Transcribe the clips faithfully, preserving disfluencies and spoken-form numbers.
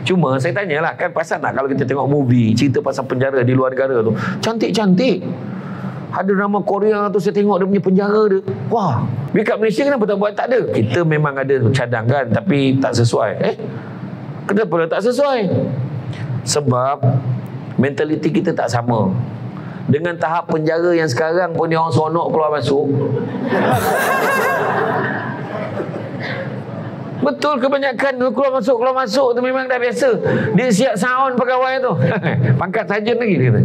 Cuma saya tanyalah, kan pasal nak kalau kita tengok movie cerita pasal penjara di luar negara tu, cantik-cantik. Ada drama Korea tu saya tengok dia punya penjara dia. Wah, dekat Malaysia kenapa tak buat? Tak ada. Kita memang ada cadangkan tapi tak sesuai. Eh, kenapa tak sesuai? Sebab mentaliti kita tak sama. Dengan tahap penjara yang sekarang pun dia orang seronok keluar masuk. Betul, kebanyakan keluar masuk keluar masuk tu memang dah biasa. Dia siap sound pegawai tu. Pangkat sarjan lagi dia kata.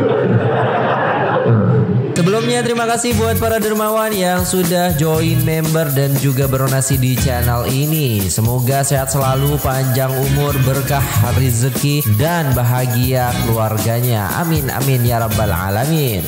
Sebelumnya terima kasih buat para dermawan yang sudah join member dan juga berdonasi di channel ini. Semoga sehat selalu, panjang umur, berkah rezeki dan bahagia keluarganya. Amin amin ya rabbal alamin.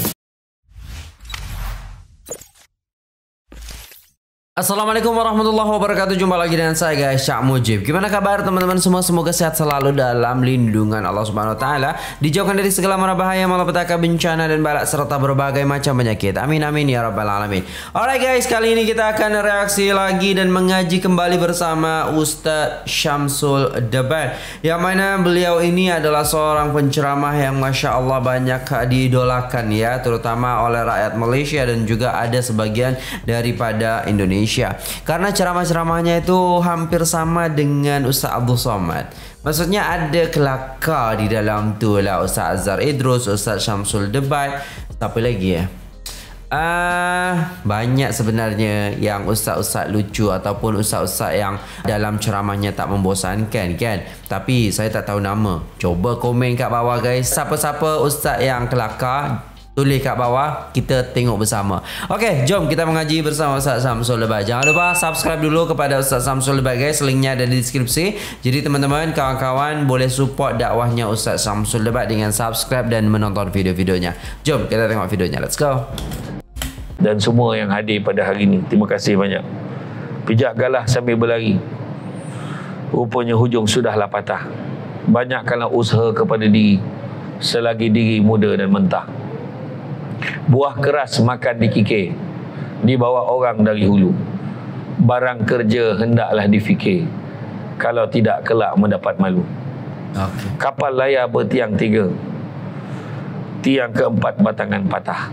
Assalamualaikum warahmatullahi wabarakatuh. Jumpa lagi dengan saya guys, Cak Mujib. Gimana kabar teman-teman semua? Semoga sehat selalu dalam lindungan Allah Subhanahu wa taala, dijauhkan dari segala mara bahaya, malapetaka, bencana dan balak serta berbagai macam penyakit. Amin amin ya rabbal alamin. Alright guys, kali ini kita akan reaksi lagi dan mengaji kembali bersama Ustadz Syamsul Dabat, yang mana beliau ini adalah seorang penceramah yang masya Allah banyak diidolakan ya, terutama oleh rakyat Malaysia dan juga ada sebagian daripada Indonesia. Karena ceramah-ceramahnya itu hampir sama dengan Ustaz Abdul Somad. Maksudnya ada kelakar di dalam tu lah. Ustaz Azhar Idrus, Ustaz Syamsul Dabat, siapa lagi ya? Uh, banyak sebenarnya yang ustaz-ustaz lucu ataupun ustaz-ustaz yang dalam ceramahnya tak membosankan kan. Tapi saya tak tahu nama. Coba komen kat bawah guys, siapa-siapa ustaz yang kelakar, tulis kat bawah, kita tengok bersama. Okey, jom kita mengaji bersama Ustaz Syamsul Dabat. Jangan lupa subscribe dulu kepada Ustaz Syamsul Dabat guys, linknya ada di deskripsi. Jadi teman-teman, kawan-kawan boleh support dakwahnya Ustaz Syamsul Dabat dengan subscribe dan menonton video-videonya. Jom kita tengok videonya, let's go. Dan semua yang hadir pada hari ini, terima kasih banyak. Pijak galah sambil berlari, rupanya hujung sudahlah patah. Banyakkanlah usaha kepada diri selagi diri muda dan mentah. Buah keras makan dikikir, dibawa orang dari hulu. Barang kerja hendaklah difikir, kalau tidak kelak mendapat malu. Okay. Kapal layar bertiang tiga, tiang keempat batangan patah.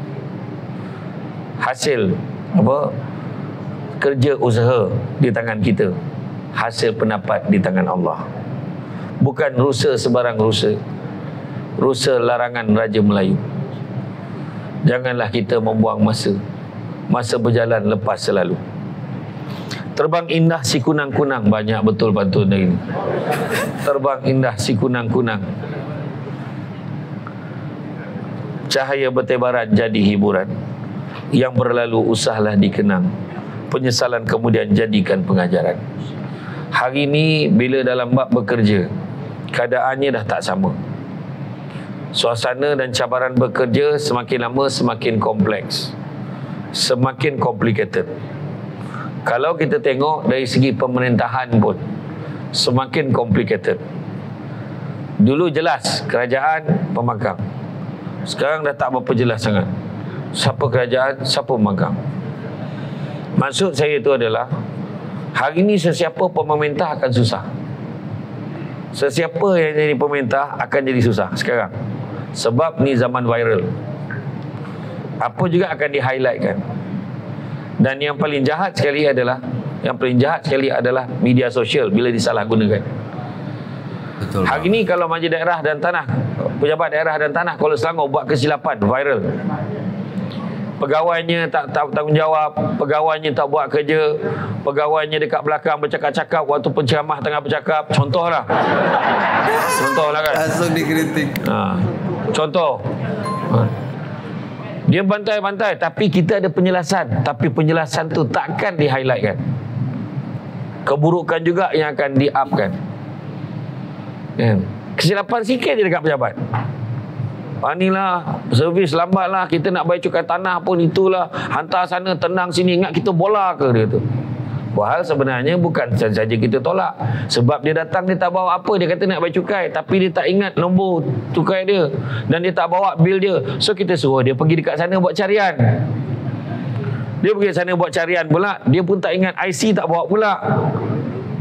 Hasil apa? Kerja usaha di tangan kita, hasil pendapat di tangan Allah. Bukan rusa sebarang rusa, rusa larangan Raja Melayu. Janganlah kita membuang masa, masa berjalan lepas selalu. Terbang indah si kunang-kunang, banyak betul pantun hari ini. Terbang indah si kunang-kunang, cahaya bertebaran jadi hiburan. Yang berlalu usahlah dikenang, penyesalan kemudian jadikan pengajaran. Hari ini bila dalam bab bekerja, keadaannya dah tak sama. Suasana dan cabaran bekerja semakin lama semakin kompleks, semakin complicated. Kalau kita tengok dari segi pemerintahan pun semakin complicated. Dulu jelas kerajaan pemegang, sekarang dah tak berapa jelas sangat. Siapa kerajaan, siapa pemegang. Maksud saya itu adalah hari ini sesiapa pemerintah akan susah. Sesiapa yang jadi pemerintah akan jadi susah sekarang. Sebab ni zaman viral. Apa juga akan di-highlightkan. Dan yang paling jahat sekali adalah Yang paling jahat sekali adalah media sosial bila disalahgunakan. Betul. Hari ini kalau Majlis Daerah dan Tanah, pejabat daerah dan tanah Kuala Selangor buat kesilapan, viral. Pegawainya tak, tak tanggungjawab, pegawainya tak buat kerja, pegawainya dekat belakang bercakap-cakap waktu penceramah tengah bercakap. Contohlah. Contohlah kan. Langsung dikritik. Ha. Contoh. Ha. Dia bantai-bantai tapi kita ada penjelasan, tapi penjelasan tu takkan di-highlightkan. Keburukan juga yang akan di-upkan. Kan? Kesilapan sikit je dekat pejabat. Ah, inilah servis lambat lah, kita nak bayar cukai tanah pun itulah, hantar sana tenang sini, ingat kita bola ke dia tu. Padahal sebenarnya bukan saja kita tolak, sebab dia datang dia tak bawa apa, dia kata nak bayar cukai tapi dia tak ingat nombor cukai dia dan dia tak bawa bil dia. So kita suruh dia pergi dekat sana buat carian. Dia pergi sana buat carian pula, dia pun tak ingat I C tak bawa pula.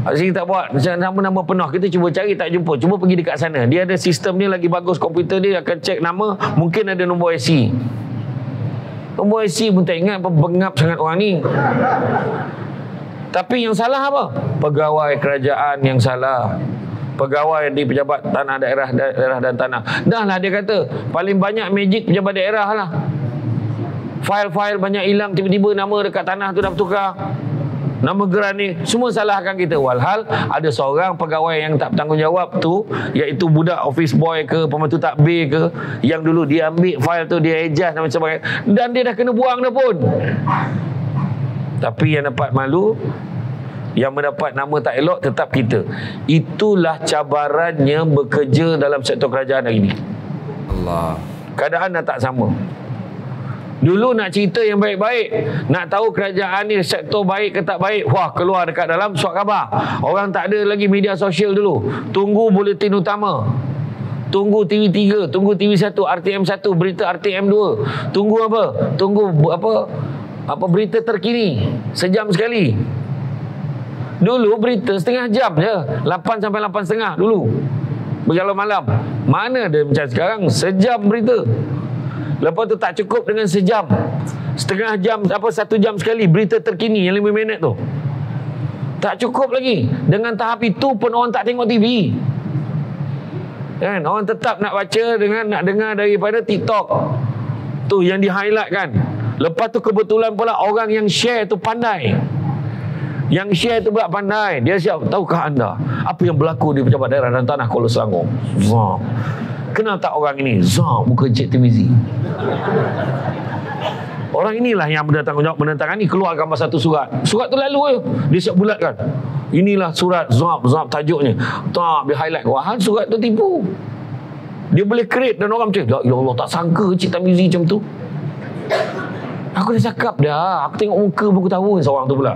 Sini tak buat macam nama-nama penuh, kita cuba cari tak jumpa, cuba pergi dekat sana. Dia ada sistem dia lagi bagus, komputer dia akan cek nama, mungkin ada nombor I C. Nombor I C pun tak ingat, bengap sangat orang ni. Tapi yang salah apa? Pegawai kerajaan yang salah, pegawai di pejabat tanah daerah daerah dan tanah. Dah lah dia kata paling banyak magic pejabat daerah lah. File-file banyak hilang, tiba-tiba nama dekat tanah tu dah bertukar, nama geran ni, semua salahkan kita. Walhal ada seorang pegawai yang tak bertanggungjawab tu, iaitu budak office boy ke, pembantu takbir ke, yang dulu dia ambil file tu, dia adjust dan macam sebagainya, dan dia dah kena buang dah pun. Tapi yang dapat malu, yang mendapat nama tak elok tetap kita. Itulah cabarannya bekerja dalam sektor kerajaan hari ini. Allah. Keadaan dah tak sama. Dulu nak cerita yang baik-baik, nak tahu kerajaan ni sektor baik ke tak baik, wah, keluar dekat dalam surat khabar. Orang tak ada lagi media sosial dulu. Tunggu buletin utama, tunggu T V tiga, tunggu T V satu, R T M satu, berita R T M dua. Tunggu apa? Tunggu apa? Apa berita terkini sejam sekali. Dulu berita setengah jam je, lapan sampai lapan setengah dulu, berjalan malam. Mana ada macam sekarang sejam berita. Lepas tu tak cukup dengan sejam, setengah jam, apa satu jam sekali berita terkini yang lima minit tu. Tak cukup lagi. Dengan tahap itu pun orang tak tengok T V. Kan? Orang tetap nak baca dengan nak dengar daripada TikTok. Tu yang di highlight kan. Lepas tu kebetulan pula orang yang share tu pandai. Yang share tu pula pandai. Dia siap, tahukah anda apa yang berlaku di pejabat daerah dan tanah Kuala Selangor? Wah. Kenal tak orang ini? Zah, muka Encik Tirmizi. Orang inilah yang bertanggungjawab menentangani, keluar gambar satu surat. Surat tu lalu je, dia siap bulatkan. Inilah surat Zab, Zab tajuknya. Tak, dia highlight. Wah, surat tu tipu. Dia boleh create dan orang macam, ya Allah, tak sangka Encik Tirmizi macam tu. Aku dah cakap dah, aku tengok muka pun aku tahu seorang tu pula.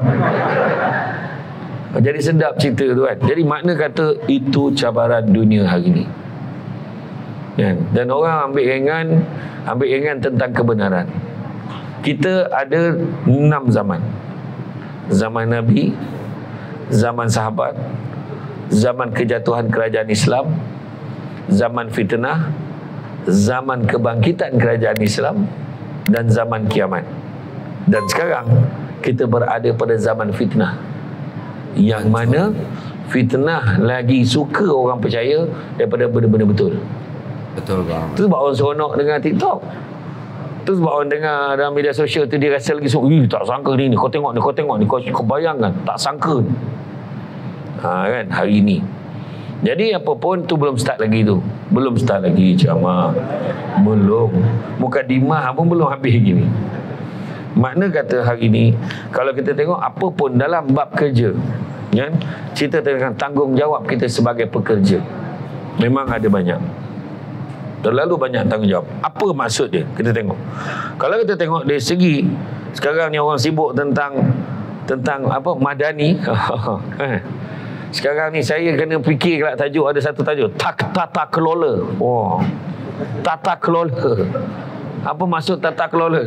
Jadi sedap cerita tu kan. Jadi makna kata itu cabaran dunia hari ni. Dan orang ambil ringan, ambil ringan tentang kebenaran. Kita ada enam zaman. Zaman Nabi, zaman sahabat, zaman kejatuhan kerajaan Islam, zaman fitnah, zaman kebangkitan kerajaan Islam, dan zaman kiamat. Dan sekarang kita berada pada zaman fitnah, yang mana fitnah lagi suka orang percaya daripada benda-benda betul. Betul bang. Itu sebab orang seronok dengar TikTok. Itu sebab orang dengar dalam media sosial tu, dia rasa lagi suka. Ih, tak sangka ni, ni kau tengok ni, kau tengok ni, kau, kau bayangkan, tak sangka ni. Ha, kan, hari ni. Jadi apa pun tu belum start lagi tu. Belum start lagi ceramah. Belum. Mukadimah pun belum habis gini. Makna kata hari ni, kalau kita tengok apa pun dalam bab kerja, kan, cerita tentang tanggungjawab kita sebagai pekerja, memang ada banyak. Terlalu banyak tanggungjawab. Apa maksud dia? Kita tengok. Kalau kita tengok dari segi sekarang ni orang sibuk tentang tentang apa madani. Sekarang ni saya kena fikir kalau tajuk, ada satu tajuk, tak tata kelola. Oh. Tata kelola. Apa maksud tata kelola?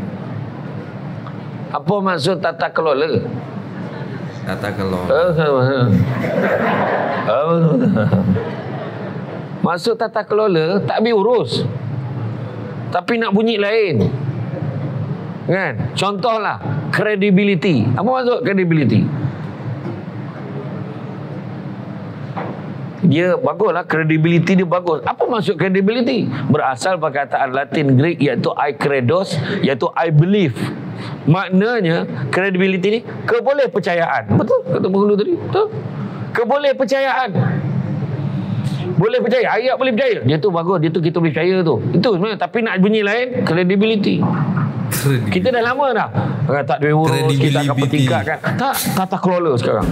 Apa maksud tata kelola? Tata kelola. Maksud tata kelola tak habis urus, tapi nak bunyi lain. Kan? Contohlah credibility. Apa maksud credibility? Dia baguslah, credibility dia bagus. Apa maksud credibility? Berasal perkataan Latin Greek, iaitu I credos, iaitu I believe. Maknanya credibility ni keboleh percayaan. Betul kata penghulu tadi? Betul. Keboleh percayaan. Boleh percaya, ayat boleh percaya. Dia tu bagus, dia tu kita boleh percaya tu. Itu sebenarnya, tapi nak bunyi lain, credibility. Kita dah lama dah. Tak duit urus, kita akan pertingkatkan. Tak, tata kelola sekarang.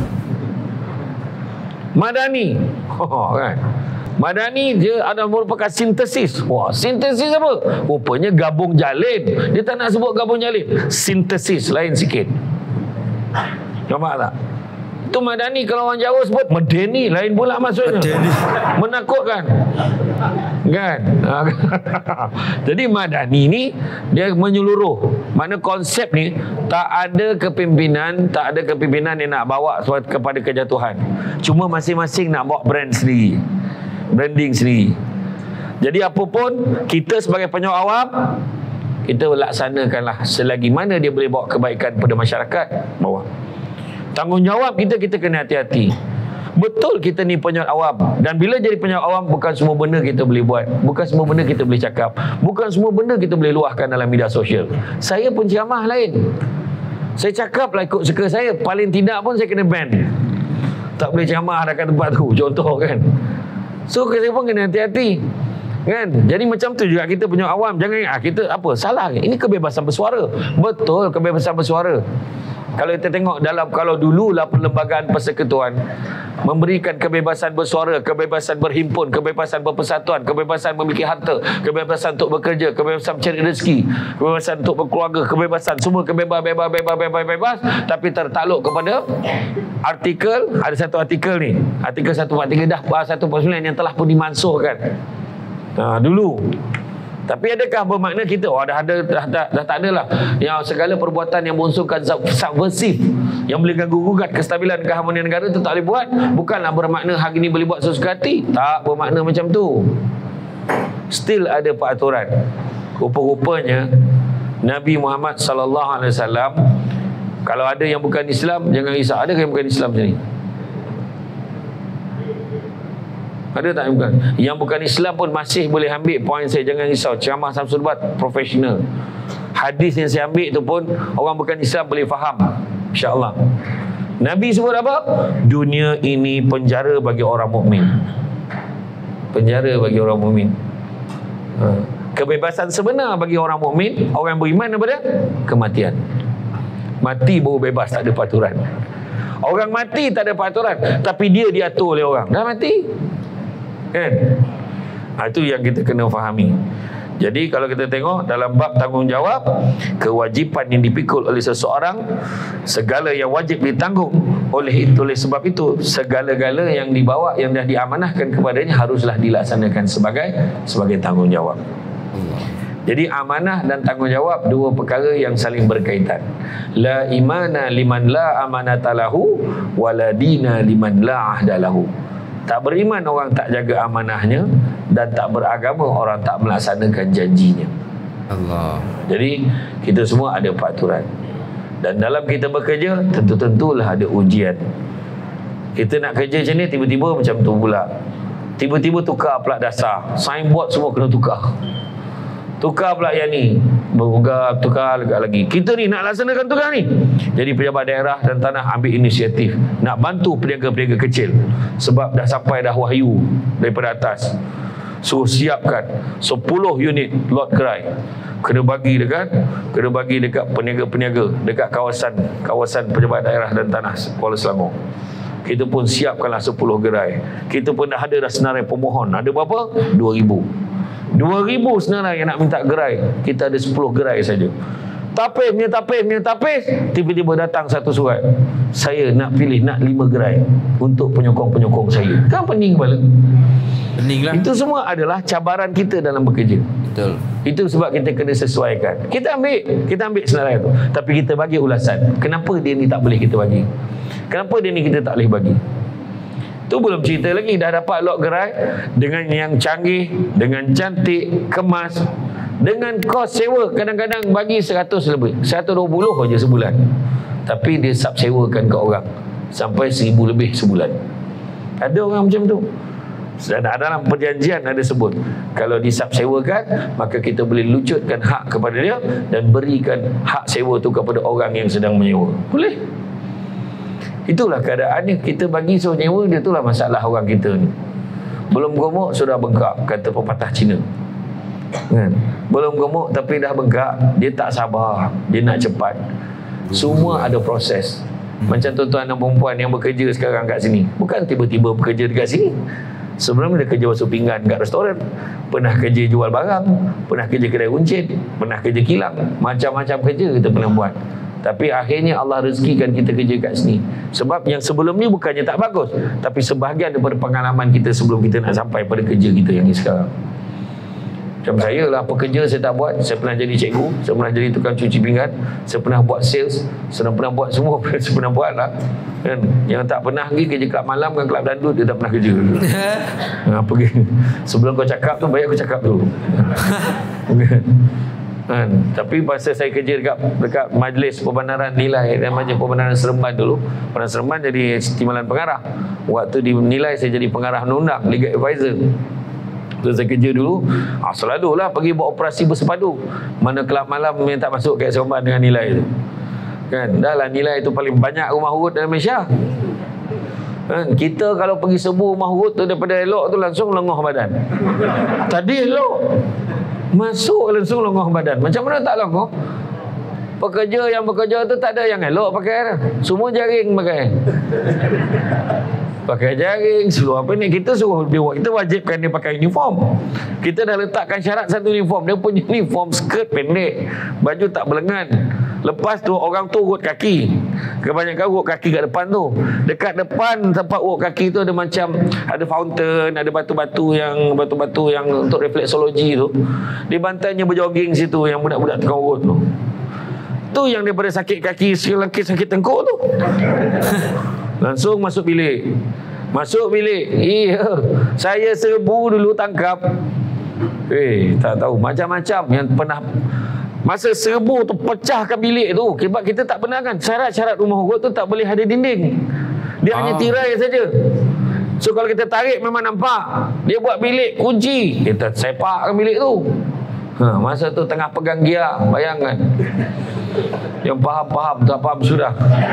Madani. Oh, kan. Madani dia ada merupakan sintesis. Wah, sintesis apa? Rupanya gabung jalin. Dia tak nak sebut gabung jalin. Sintesis lain sikit. Nampak tak? Itu madani, kalau orang Jawa sebut medeni, lain pula maksudnya. Medeni. Menakutkan. Kan? Jadi madani ni dia menyeluruh. Mana konsep ni tak ada kepimpinan, tak ada kepimpinan yang nak bawa kepada kejatuhan. Cuma masing-masing nak bawa brand sendiri, branding sendiri. Jadi apapun kita sebagai penyawab awam, kita laksanakanlah selagi mana dia boleh bawa kebaikan pada masyarakat, bawa. Tanggungjawab kita, kita kena hati-hati. Betul kita ni penyawab awam, dan bila jadi penyawab awam bukan semua benda kita boleh buat, bukan semua benda kita boleh cakap, bukan semua benda kita boleh luahkan dalam media sosial. Saya pun ceramah lain, saya cakap lah ikut suka saya, paling tidak pun saya kena ban, tak boleh ceramah dekat tempat tu, contoh kan. So saya pun kena hati-hati kan. Jadi macam tu juga kita penyawab awam, jangan ah, kita apa salah, ini kebebasan bersuara. Betul, kebebasan bersuara. Kalau kita tengok dalam, kalau dululah perlembagaan persekutuan memberikan kebebasan bersuara, kebebasan berhimpun, kebebasan berpersatuan, kebebasan memiliki harta, kebebasan untuk bekerja, kebebasan mencari rezeki, kebebasan untuk berkeluarga, kebebasan semua kebebas, bebas, bebas, bebas, bebas, tapi tertakluk kepada artikel, ada satu artikel ni, artikel seratus empat puluh tiga dah seratus empat puluh sembilan yang telah pun dimansuhkan. Nah, dulu. Tapi adakah bermakna kita oh dah ada dah, dah, dah tak adalah yang segala perbuatan yang menunjukkan subversif yang boleh ganggu gugat kestabilan keharmonian negara itu tak boleh buat? Bukanlah bermakna hari ini boleh buat sesuka hati. Tak bermakna macam tu. Still ada peraturan. Rupa-rupanya Nabi Muhammad sallallahu alaihi wasallam, kalau ada yang bukan Islam jangan risau. Ada yang bukan Islam sini? Ada tak yang bukan? Yang bukan Islam pun masih boleh ambil poin saya, jangan risau. Ceramah Samsul Bat profesional. Hadis yang saya ambil tu pun orang bukan Islam boleh faham, insya-Allah. Nabi sebut apa? Dunia ini penjara bagi orang mukmin. Penjara bagi orang mukmin. Ha. Kebebasan sebenar bagi orang mukmin, orang yang beriman daripada kematian. Mati baru bebas, tak ada peraturan. Orang mati tak ada peraturan, tapi dia diatur oleh orang. Dah mati. Kan? Ha, itu yang kita kena fahami. Jadi kalau kita tengok dalam bab tanggungjawab, kewajipan yang dipikul oleh seseorang, segala yang wajib ditanggung oleh itu, oleh sebab itu segala-gala yang dibawa, yang dah diamanahkan kepadanya haruslah dilaksanakan sebagai sebagai tanggungjawab. Jadi amanah dan tanggungjawab dua perkara yang saling berkaitan. La imana liman la amanata lahu, wala dina liman la ahda lahu. Tak beriman orang tak jaga amanahnya, dan tak beragama orang tak melaksanakan janjinya. Allah. Jadi kita semua ada peraturan. Dan dalam kita bekerja, tentu-tentulah ada ujian. Kita nak kerja macam ni, tiba-tiba macam tu pula. Tiba-tiba tukar plat dasar, signboard semua kena tukar. Tukar pula yang ni, berubah, tukar lagi. Kita ni nak laksanakan tukar ni. Jadi pejabat daerah dan tanah ambil inisiatif nak bantu peniaga-peniaga kecil, sebab dah sampai dah wahyu daripada atas, suruh siapkan sepuluh unit lot kerai, kena bagi dekat kena bagi dekat peniaga-peniaga dekat kawasan kawasan pejabat daerah dan tanah Kuala Selangor. Kita pun siapkanlah sepuluh gerai. Kita pun dah ada dah senarai pemohon. Ada berapa? dua ribu. dua ribu senarai yang nak minta gerai. Kita ada sepuluh gerai saja. Tapis, punya tapis, punya tapis. Tiba-tiba datang satu surat. Saya nak pilih, nak lima gerai untuk penyokong-penyokong saya. Kan pening kepala? Pening lah. Itu semua adalah cabaran kita dalam bekerja. Betul. Itu sebab kita kena sesuaikan. Kita ambil, kita ambil senarai itu. Tapi kita bagi ulasan. Kenapa dia ni tak boleh kita bagi? Kenapa dia ni kita tak boleh bagi? Tu belum cerita lagi, dah dapat lot gerai dengan yang canggih, dengan cantik, kemas, dengan kos sewa kadang-kadang bagi seratus lebih, seratus dua puluh aja sebulan. Tapi dia sub sewakan ke orang sampai seribu lebih sebulan. Ada orang macam tu. Dan dalam perjanjian ada sebut, kalau disub sewakan, maka kita boleh lucutkan hak kepada dia dan berikan hak sewa tu kepada orang yang sedang menyewa. Boleh. Itulah keadaannya. Kita bagi suruh nyewa, dia itulah masalah orang kita ni. Belum gemuk sudah bengkak, kata pepatah Cina. Kan? Belum gemuk tapi dah bengkak, dia tak sabar, dia nak cepat. Semua ada proses. Macam tuan-tuan dan perempuan yang bekerja sekarang kat sini, bukan tiba-tiba bekerja dekat sini. Sebelum dia kerja basuh pinggan kat restoran, pernah kerja jual barang, pernah kerja kedai runcit, pernah kerja kilang, macam-macam kerja kita pernah buat. Tapi akhirnya Allah rezekikan kita kerja kat sini. Sebab yang sebelum ni bukannya tak bagus, tapi sebahagian daripada pengalaman kita sebelum kita nak sampai pada kerja kita yang ni sekarang. Macam saya lah, pekerja saya tak buat. Saya pernah jadi cikgu, saya pernah jadi tukang cuci pinggan, saya pernah buat sales, saya pernah buat semua. Saya pernah buat lah kan. Yang tak pernah pergi kerja kelab malam kan, kelab dandut, dia tak pernah kerja. Ha, pergi. Sebelum kau cakap tu, baik aku cakap dulu. Kan? Tapi masa saya kerja dekat, dekat majlis pembenaran nilai dan majlis pembenaran Seremban dulu, pernah Seremban jadi timbalan pengarah. Waktu dinilai saya jadi pengarah undang-undang, legal advisor. Terus saya kerja dulu, ah, selalulah pergi buat operasi bersepadu. Mana kelab malam yang tak masuk kat Seremban dengan nilai tu. Kan? Dah lah nilai tu paling banyak rumah urut dalam Malaysia. Kan? Kita kalau pergi sebu rumah urut tu, daripada elok tu langsung lengah badan. Tadi elok, masuk langsung lengah badan. Macam mana tak lengah? Pekerja yang bekerja tu tak ada yang elok pakai. Semua jaring pakai. Pakai jaring, suruh apa ni, kita suruh dia, kita wajibkan dia pakai uniform. Kita dah letakkan syarat satu uniform. Dia punya uniform skirt pendek, baju tak berlengan. Lepas tu orang tu urut kaki. Kebanyakan urut kaki kat depan tu. Dekat depan tempat urut kaki tu ada macam, ada fountain, ada batu-batu yang batu-batu yang untuk refleksologi tu. Di bantainya berjoging situ yang budak-budak tukang urut tu. Tu yang daripada sakit kaki, sakit sakit tengkuk tu. Langsung masuk bilik. Masuk bilik. Iya, saya serbu dulu tangkap. Eh, tak tahu macam-macam yang pernah. Masa serbu tu pecahkan bilik tu. Sebab kita tak pernah kan, syarat-syarat rumah urut tu tak boleh ada dinding. Dia ah. hanya tirai saja. So kalau kita tarik memang nampak. Dia buat bilik kunci, kita sepakkan bilik tu. Ha, masa tu tengah pegang giar, bayangkan. Yang faham-faham, tak faham sudah.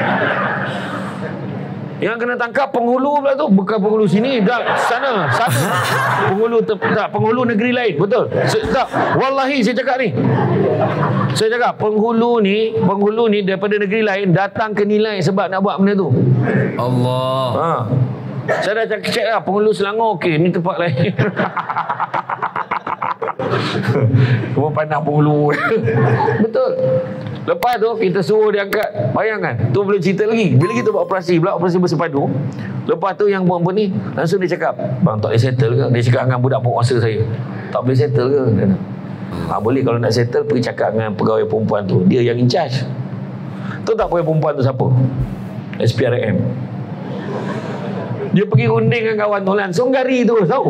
Yang kena tangkap penghulu pula tu, bukan penghulu sini, dah sana, sana. Penghulu te, tak, penghulu negeri lain, betul. Tak, wallahi saya cakap ni. Saya cakap penghulu ni, penghulu ni daripada negeri lain datang ke Nilai sebab nak buat benda tu. Allah. Ha. Saya dah cek, cek lah, penghulu Selangor okey, ni tempat lain. Cuma pandang penghulu. Betul. Lepas tu kita suruh dia angkat. Bayangkan, tu belum cerita lagi. Bila kita buat operasi, pula operasi bersepadu. Lepas tu yang buat ni, langsung dia cakap, bang tak boleh settle ke? Dia cakap dengan budak penguasa saya, tak boleh settle ke? Ha, boleh kalau nak settle, pergi cakap dengan pegawai perempuan tu. Dia yang in charge. Tu tak pegawai perempuan tu siapa? S P R M. Dia pergi runding dengan kawan tu, langsung gari tu, tahu?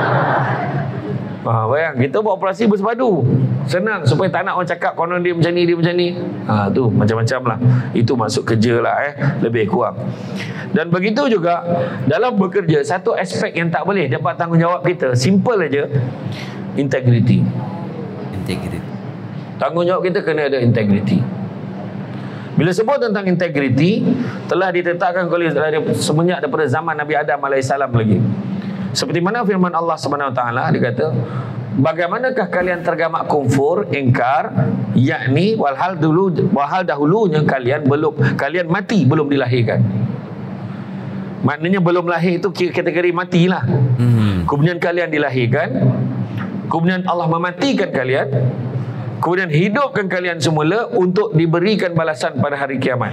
Ha, bayang, kita buat operasi bersepadu. Senang, supaya tak nak orang cakap konon dia macam ni, dia macam ni. Ha, tu macam-macam lah. Itu masuk kerja lah eh, lebih kurang. Dan begitu juga dalam bekerja, satu aspek yang tak boleh dapat tanggungjawab kita, simple aja, integriti. Integriti. Tanggungjawab kita kena ada integriti. Bila sebut tentang integriti, telah ditetapkan oleh semenjak daripada zaman Nabi Adam alaihissalam lagi. Seperti mana firman Allah Subhanahu Wa Taala, dia kata, bagaimanakah kalian tergamak kufur, ingkar, yakni walhal dulu walhal dahulunya kalian belum kalian mati belum dilahirkan. Maknanya belum lahir itu kategori matilah. Hmm. Kemudian kalian dilahirkan, kemudian Allah mematikan kalian, kemudian hidupkan kalian semula untuk diberikan balasan pada hari kiamat.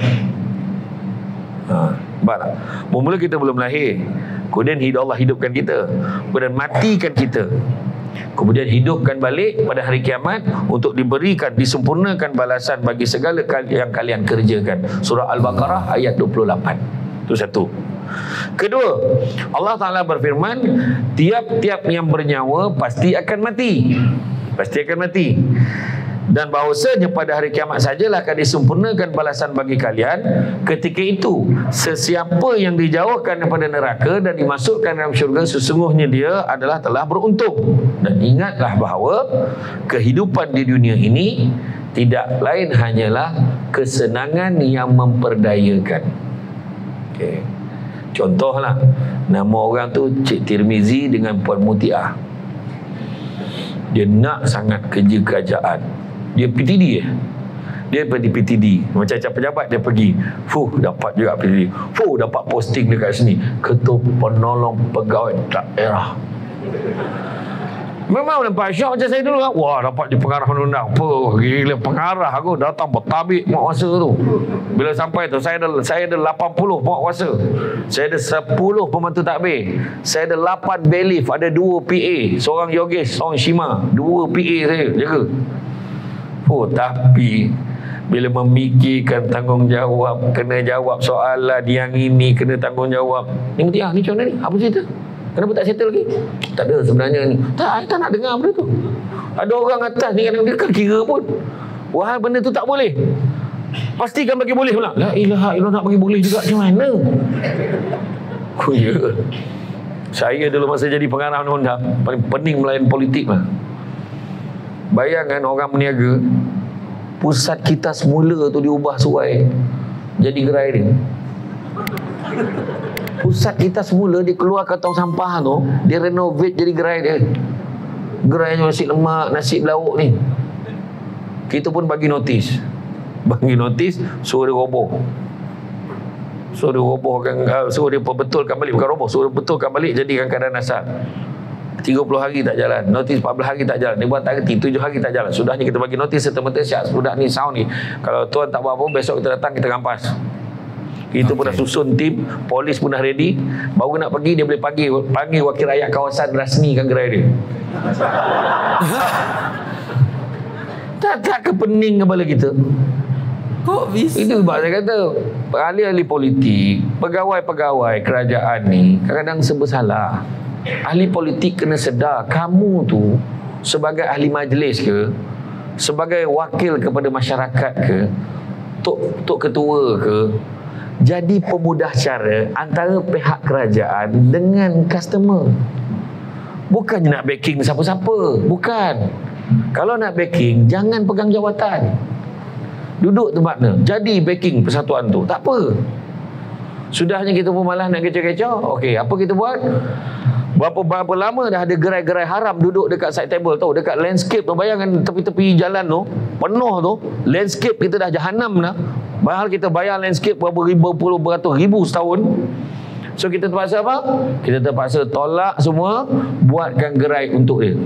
Ha, baiklah. Mula kita belum lahir, kemudian hidup Allah hidupkan kita, kemudian matikan kita, kemudian hidupkan balik pada hari kiamat untuk diberikan, disempurnakan balasan bagi segala yang kalian kerjakan. Surah Al-Baqarah ayat dua puluh lapan. Itu satu. Kedua, Allah Ta'ala berfirman, tiap-tiap yang bernyawa pasti akan mati. Pasti akan mati. Dan bahawasanya pada hari kiamat sajalah akan disempurnakan balasan bagi kalian. Ketika itu, sesiapa yang dijauhkan daripada neraka dan dimasukkan dalam syurga, sesungguhnya dia adalah telah beruntung. Dan ingatlah bahawa kehidupan di dunia ini tidak lain hanyalah kesenangan yang memperdayakan. Okay. Contohlah, nama orang tu Cik Tirmizi dengan Puan Mutiah. Dia nak sangat kerja kerajaan. Dia P T D eh? Dia pergi P T D. Macam-macam pejabat dia pergi. Fuh, dapat juga P T D. Fuh, dapat posting dekat sini, Ketua Penolong Pegawai Daerah. Memang nampak syok macam saya dulu kan. Wah, dapat di pengarah undang-undang. Apa gila pengarah aku datang bertabik penguasa tu. Bila sampai tu saya ada saya ada lapan puluh penguasa. Saya ada sepuluh pembantu takbir. Saya ada lapan bailiff, ada dua P A, seorang Yogesh, seorang Shima, dua P A saya jaga. Oh, tapi bila memikirkan tanggungjawab, kena jawab soalan yang ini, kena tanggungjawab. Ni mesti ah ni macam mana ni? Apa cerita? Kenapa tak settle lagi? Tak ada sebenarnya ni. Tak, tak nak dengar benda tu. Ada orang atas ni kadang dia kan kira pun. Wah, benda tu tak boleh. Pastikan bagi boleh pula. La ilaha illallah, nak bagi boleh juga macam mana? Oh ya. Saya dulu masa jadi pengarah undang-undang, paling pening melayan politik lah. Bayangkan orang berniaga, pusat kita semula tu diubah suai jadi gerai dia. Pusat kita semula dia keluarkan tong sampah tu, dia renovate jadi gerai dia. Gerai nasi lemak, nasi lauk ni. Kita pun bagi notis. Bagi notis, suruh dia roboh. Suruh dia robohkan, suruh dia perbetulkan balik, bukan roboh, suruh dia betulkan balik, jadikan keadaan asal. tiga puluh hari tak jalan, notis empat belas hari tak jalan, dia buat tak reti, tujuh hari tak jalan. Sudahnya kita bagi notis serta-merta siap, sudah ni sound ni. Kalau tuan tak buat apa, besok kita datang, kita rampas. Kita okay. pun dah susun tim, polis pun dah ready. Baru nak pergi, dia boleh panggil panggil wakil rakyat kawasan rasmikan gerai dia. tak tak kepening kepala kita. Kok bisa? Itu sebab saya kata ahli-ahli politik, pegawai-pegawai kerajaan ni kadang-kadang serba salah. Ahli politik kena sedar, kamu tu sebagai ahli majlis ke, sebagai wakil kepada masyarakat ke, tok tok ketua ke, jadi pemudah cara antara pihak kerajaan dengan customer. Bukannya nak backing siapa-siapa, bukan. Kalau nak backing, jangan pegang jawatan. Duduk tempat mana, jadi backing persatuan tu, tak apa. Sudahnya kita pun malas nak kecoh-kecoh. Okey, apa kita buat? Berapa berapa lama dah ada gerai-gerai haram duduk dekat side table tu, dekat landscape tu. Bayangkan tepi-tepi jalan tu penuh tu, landscape kita dah jahanam dah. Bahal kita bayar landscape berapa ribu, puluh beratus ribu setahun. So kita terpaksa apa? Kita terpaksa tolak semua, buatkan gerai untuk dia.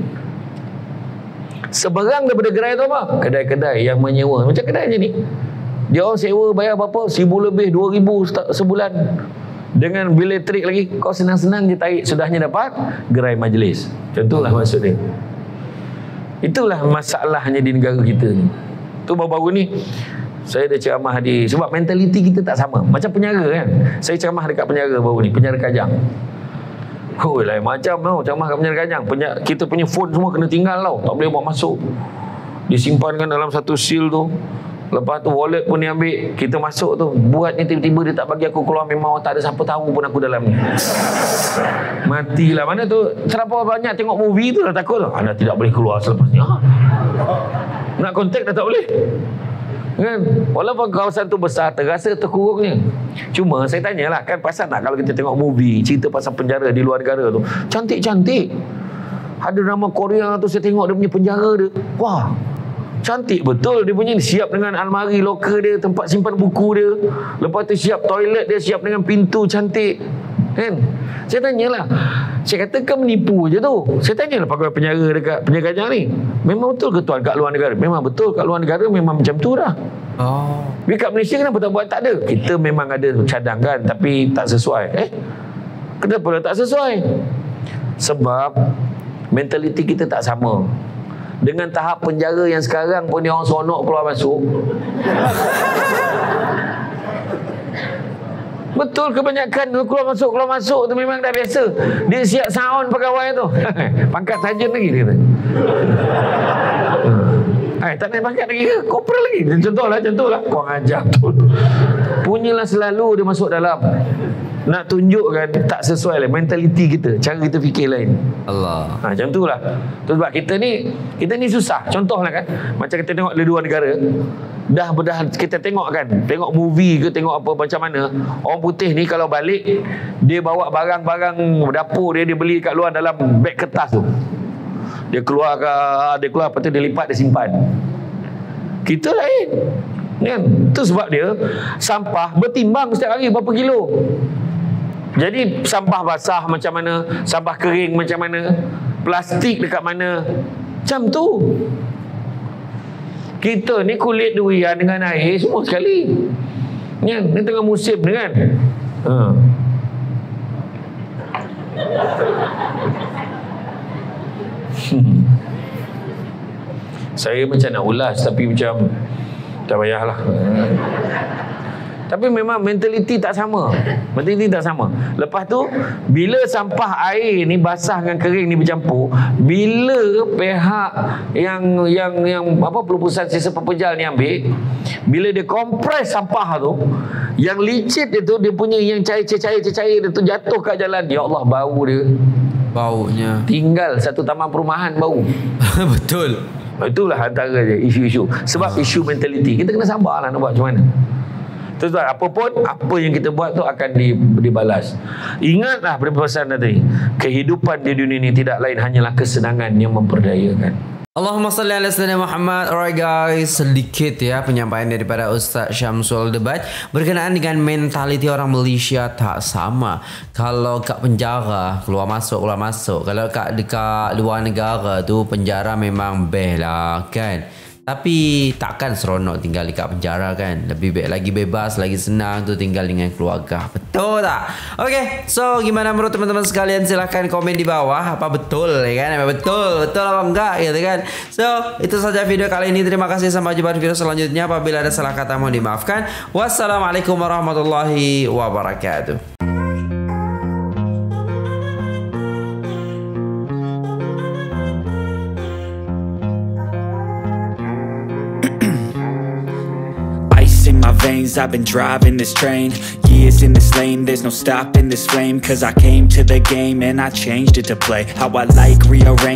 Seberang daripada gerai tu apa? Kedai-kedai yang menyewa. Macam kedai je ni, dia orang sewa bayar berapa? Seribu lebih, dua ribu sebulan. Dengan bil elektrik lagi. Kau senang-senang je tarik, sudahnya dapat gerai majlis. Contohlah maksud dia. Itulah masalahnya di negara kita ni. Tu baru-baru ni saya ada ceramah di, sebab mentaliti kita tak sama. Macam penjara kan. Saya ceramah dekat penjara baru ni, penjara Kajang. Oh, lain macam tau ceramah kat penjara Kajang. Penjara, kita punya phone semua kena tinggal tau, tak boleh bawa masuk. Disimpankan dalam satu seal tu. Lepas tu wallet pun diambil. Kita masuk tu, buatnya tiba-tiba dia tak bagi aku keluar. Memang tak ada siapa tahu pun aku dalam ni. Matilah. Mana tu terlalu banyak tengok movie tu dah takut tu. Anda tidak boleh keluar selepas ni. Ha? Nak kontak dah tak boleh kan? Walaupun kawasan tu besar, terasa terkurungnya. Cuma saya tanyalah, kan pasal tak kalau kita tengok movie cerita pasal penjara di luar negara tu, cantik-cantik. Ada drama Korea tu, saya tengok dia punya penjara dia, wah, cantik betul dia punya. Siap dengan almari loker dia, tempat simpan buku dia. Lepas tu siap toilet dia, siap dengan pintu cantik kan. Saya tanyalah, saya kata kan menipu je tu. Saya tanyalah pegawai penjara dekat penjara Kajang ni, memang betul ke tuan kat luar negara? Memang betul kat luar negara memang macam tu dah. Oh. Tapi kat Malaysia kenapa tak buat? Tak ada. Kita memang ada cadangkan tapi tak sesuai. Eh, kenapa tak sesuai? Sebab mentaliti kita tak sama. Dengan tahap penjara yang sekarang pun dia orang seronok keluar masuk. Betul, kebanyakan keluar masuk keluar masuk tu memang dah biasa. Dia siap sound pegawai tu. Pangkat sarjan lagi dia kata. Eh, tak naik pangkat lagi ke? Korporal lagi. Contohlah, contohlah. Kau ajar betul. Punyalah selalu dia masuk dalam. Nak tunjukkan tak sesuai lah mentaliti kita, cara kita fikir lain. Allah. Ha, macam tu lah. Sebab kita ni, kita ni susah. Contohlah kan, macam kita tengok di luar negara, dah dah kita tengok kan, tengok movie ke tengok apa macam mana, orang putih ni kalau balik dia bawa barang-barang dapur dia, dia beli kat luar dalam beg kertas tu. Dia keluar ke, dia keluar lepas tu dia lipat, dia simpan. Kita lain. Kan? Itu sebab dia sampah bertimbang setiap hari berapa kilo. Jadi sampah basah macam mana, sampah kering macam mana. plastik dekat mana. Macam tu. Kita ni kulit durian dengan air semua sekali. Kan? Ni tengah musim ni kan. Ha. Hmm. Saya macam nak ulas tapi macam tak payahlah. Tapi memang mentaliti tak sama. Mentaliti tak sama. Lepas tu, bila sampah air ni basah dengan kering ni bercampur, bila pihak yang yang yang apa pelupusan sisa pepejal ni ambil, bila dia kompres sampah tu, yang licit itu dia punya yang cair-cair cair dia tu jatuh kat jalan. Ya Allah, bau dia. Baunya. Tinggal satu taman perumahan bau. Betul. Itulah antara je isu-isu. Sebab isu mentaliti. Kita kena sabarlah nak buat macam mana. Terus apa pun, apa yang kita buat tu akan di, dibalas. Ingatlah pesan tadi, kehidupan di dunia ini tidak lain hanyalah kesenangan yang memperdayakan. Allahumma salli ala sayyidina Muhammad. Alright guys, sedikit ya penyampaian daripada Ustaz Syamsul Debat berkenaan dengan mentaliti orang Malaysia tak sama. Kalau kat penjara keluar masuk keluar masuk, kalau kat dekat luar negara tu penjara memang best lah kan. Tapi takkan seronok tinggal dekat penjara kan. Lebih baik lagi bebas, lagi senang tu tinggal dengan keluarga. Betul tak? Okay, so gimana menurut teman-teman sekalian? Silahkan komen di bawah. Apa betul ya kan? Apa betul? Betul apa enggak gitu kan? So, itu saja video kali ini. Terima kasih, sampai jumpa di video selanjutnya. Apabila ada salah kata mohon dimaafkan. Wassalamualaikum warahmatullahi wabarakatuh. In my veins, I've been driving this train. Years in this lane, there's no stopping this flame. Cause I came to the game and I changed it to play how I like, rearrange